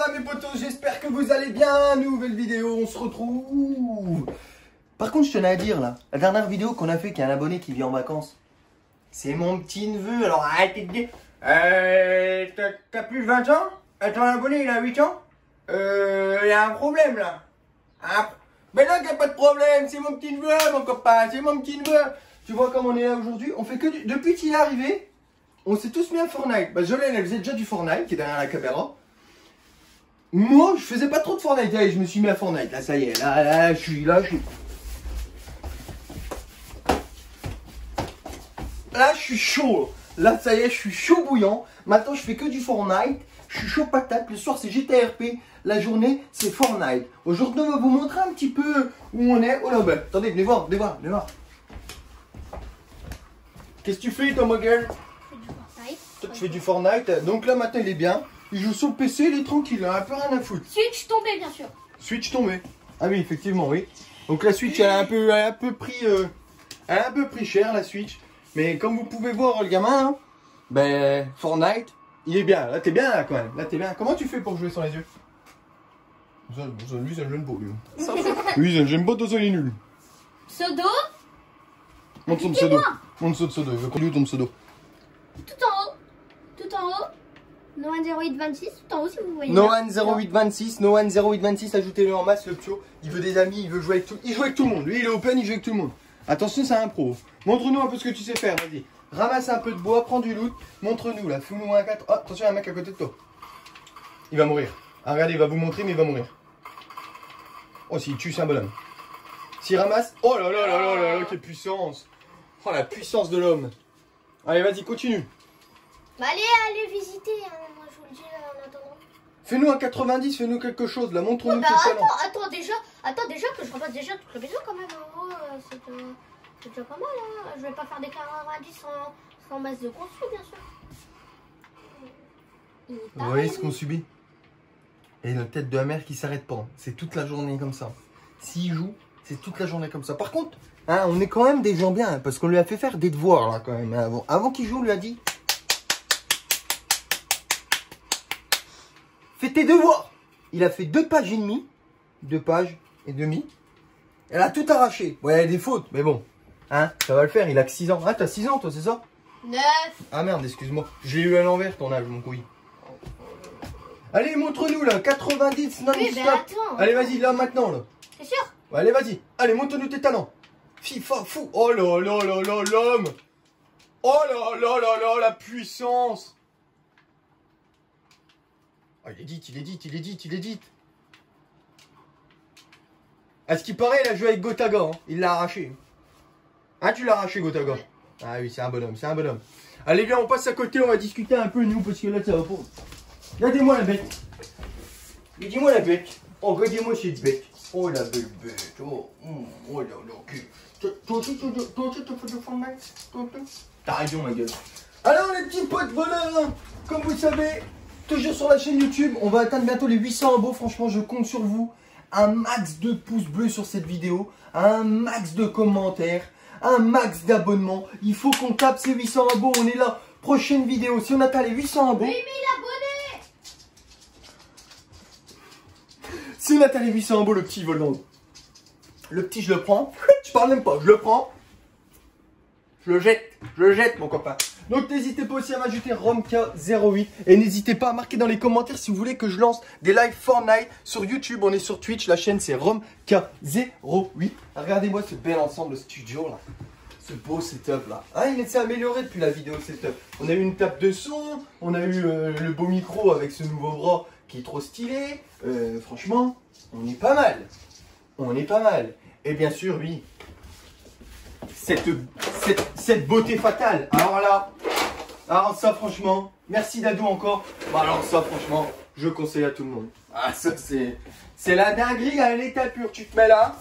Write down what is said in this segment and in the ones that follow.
mes potos, j'espère que vous allez bien. Nouvelle vidéo, on se retrouve. Par contre, je tenais à dire là, la dernière vidéo qu'on a fait, qu'il y a un abonné qui vit en vacances. C'est mon petit neveu, alors arrêtez de dire. T'as plus de 20 ans? Ton abonné, il a 8 ans? Il y a un problème là. Mais là, il n'y a pas de problème, c'est mon petit neveu, mon copain, c'est mon petit neveu. Tu vois comme on est là aujourd'hui, on fait que du... Depuis qu'il est arrivé, on s'est tous mis à Fortnite. Bah, Jolène, elle faisait déjà du Fortnite, qui est derrière la caméra. Moi, je faisais pas trop de Fortnite. Allez, je me suis mis à Fortnite. Là, ça y est. Là, je suis. Là, je suis chaud. Là, ça y est, je suis chaud bouillant. Maintenant, je fais que du Fortnite. Je suis chaud patate. Le soir, c'est GTRP. La journée, c'est Fortnite. Aujourd'hui, on va vous montrer un petit peu où on est. Oh là, bah, attendez, venez voir, venez voir, venez voir. Qu'est-ce que tu fais, toi, ma gueule? Je fais du Fortnite. Toi, tu fais du Fortnite. Donc là, maintenant, il est bien. Il joue sur le PC, il est tranquille, il a un peu rien à foutre. Switch tombé, bien sûr. Switch tombé. Ah oui, effectivement, oui. Donc la Switch, elle a un peu pris cher, la Switch. Mais comme vous pouvez voir, le gamin, hein, ben, Fortnite, il est bien. Là, t'es bien, là, quand même. Là, t'es bien. Comment tu fais pour jouer sans les yeux? Lui, ça le gêne pas, lui. Lui, ça le gêne pas, toi, ça, il est nul. Pseudo. Montre son pseudo. Montre son pseudo. Il veut qu'on lui ton pseudo. Tout en haut. Tout en haut. Noan0826, tout en haut si vous voyez. Noan0826, Noan0826, ajoutez-le en masse, le pio. Il veut des amis, il veut jouer avec tout. Il joue avec tout le monde. Lui, il est open, il joue avec tout le monde. Attention, c'est un pro. Montre-nous un peu ce que tu sais faire, vas-y. Ramasse un peu de bois, prends du loot. Montre-nous là, fous-nous un 4. Oh, attention, il y a un mec à côté de toi. Il va mourir. Ah, regardez, il va vous montrer, mais il va mourir. Oh, s'il tue, c'est un bonhomme. S'il ramasse. Oh là là là là là là, quelle puissance. Oh, la puissance de l'homme. Allez, vas-y, continue. Bah, allez visiter, hein, moi je vous le dis en attendant. Fais-nous un 90, fais-nous quelque chose là, montre-nous Oh, bah, tes talents. attends déjà que je repasse déjà toute la maison quand même. En gros, c'est déjà pas mal. Hein. Je vais pas faire des 90 sans masse de construit, bien sûr. Vous voyez ce qu'on subit? Et notre tête de la mer qui s'arrête pas. C'est toute la journée comme ça. S'il joue, c'est toute la journée comme ça. Par contre, hein, on est quand même des gens bien, hein, parce qu'on lui a fait faire des devoirs là quand même. Hein, avant qu'il joue, on lui a dit fais tes devoirs. Il a fait 2 pages et demie. 2 pages et demie. Elle a tout arraché. Ouais, il y a des fautes, mais bon. Hein, ça va le faire, il a que 6 ans. Ah, t'as 6 ans toi, c'est ça? 9. Ah merde, excuse-moi. Je l'ai eu à l'envers ton âge, mon couille. Allez, montre-nous là, 90 non-stop. Oui, ben attends. Allez, vas-y, là, maintenant, là. C'est sûr? Ouais, allez, vas-y. Allez, montre-nous tes talents. FIFA, fou. Oh là là là là, l'homme. Oh là là là là, la puissance. Oh, il est dit. À ce qui paraît, il a joué avec Gotaga. Hein. Il l'a arraché. Hein, tu l'as arraché, Gotaga? Ouais. Ah oui, c'est un bonhomme, c'est un bonhomme. Allez, viens, on passe à côté, on va discuter un peu, nous, parce que là, ça va pas. Regardez-moi la bête. Regardez-moi la bête. Oh, regardez-moi cette bête. Oh, la belle bête. Oh, oh là là, ok. Toi aussi, tu fais du Fortnite? T'as raison, ma gueule. Alors, les petits potes voleurs, hein, comme vous le savez, toujours sur la chaîne YouTube, on va atteindre bientôt les 800 abos. Franchement, je compte sur vous. Un max de pouces bleus sur cette vidéo. Un max de commentaires. Un max d'abonnements. Il faut qu'on tape ces 800 abos. On est là. Prochaine vidéo. Si on atteint les 800 abos. 8000 abonnés. Si on atteint les 800 abos, le petit vole dans l'eau. Le petit, je le prends. Je parle même pas. Je le prends. Je le jette, mon copain. Donc n'hésitez pas aussi à m'ajouter Romka08 et n'hésitez pas à marquer dans les commentaires si vous voulez que je lance des lives Fortnite sur YouTube. On est sur Twitch, la chaîne c'est Romka08. Regardez-moi ce bel ensemble studio là, ce beau setup là. Ah, il s'est amélioré depuis la vidéo setup. On a eu une table de son, on a eu le beau micro avec ce nouveau bras qui est trop stylé. Franchement, on est pas mal. On est pas mal. Et bien sûr, oui. Cette beauté fatale. Alors ça franchement, merci Dadou encore. Alors ça franchement, je conseille à tout le monde. Ah ça c'est la dinguerie à l'état pur. Tu te mets là.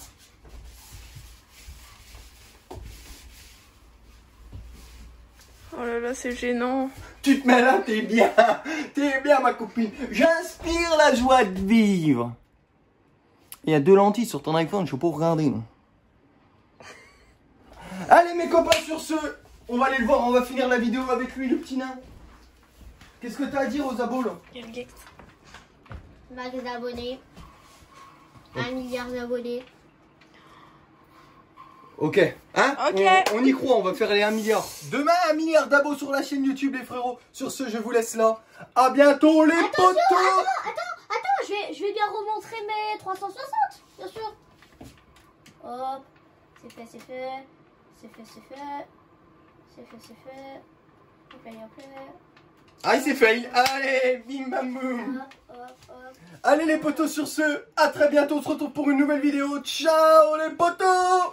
Oh là là, c'est gênant. Tu te mets là, t'es bien ma copine. J'inspire la joie de vivre. Il y a 2 lentilles sur ton iPhone, je peux pas regarder. Non. Allez mes copains, sur ce, on va aller le voir, on va finir la vidéo avec lui, le petit nain. Qu'est-ce que t'as à dire aux abos là? Max d'abonnés. 1 milliard d'abonnés. Ok, hein? Ok. On y croit, on va faire les 1 milliard. Demain, 1 milliard d'abos sur la chaîne YouTube, les frérots. Sur ce, je vous laisse là. À bientôt, les potos! Attends, je vais bien remontrer mes 360, bien sûr. Hop, c'est fait. C'est fait. Ok. Ah, il s'est fail. Allez, bim bam boum. Hop. Allez, les potos, sur ce, à très bientôt. On se retrouve pour une nouvelle vidéo. Ciao, les potos!